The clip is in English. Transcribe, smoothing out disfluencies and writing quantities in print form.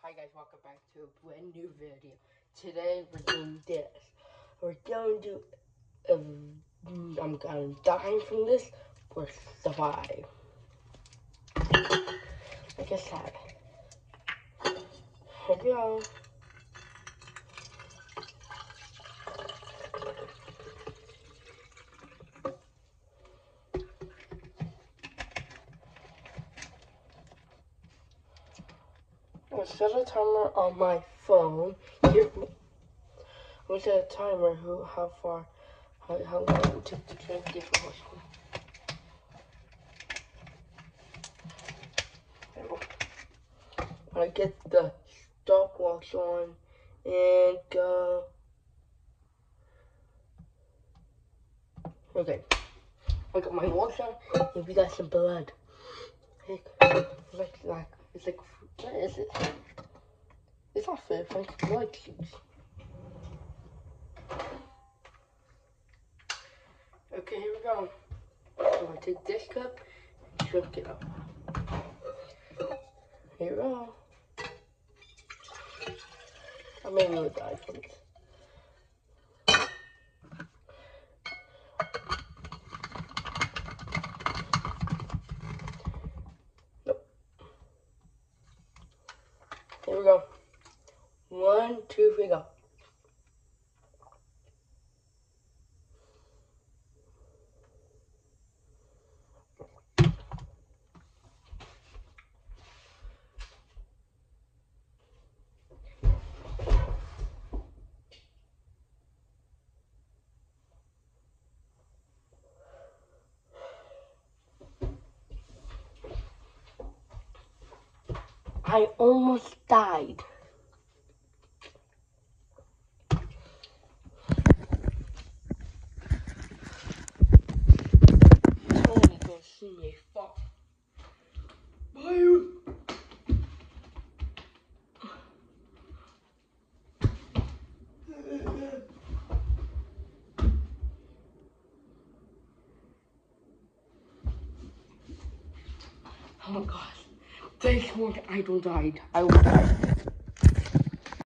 Hi guys, welcome back to a brand new video. Today we're doing this. We're going to do, I'm dying from this, or survive. Like I said. Here we go. I'm set a timer on my phone. Here, I'm gonna set a timer how long it will take to drink different horsemen. I get the stopwatch on and go. Okay, I got my water and we got some blood. It's like, what is it? It's not food, it's like blood juice. Okay, here we go. I'm gonna take this cup and drink it up. Here we go. I maybe will die from this. Nope. Here we go. 1, 2, 3, go. I almost died. Tony gonna see me fall. Bye. Oh my gosh. Thank God I don't died. I will die.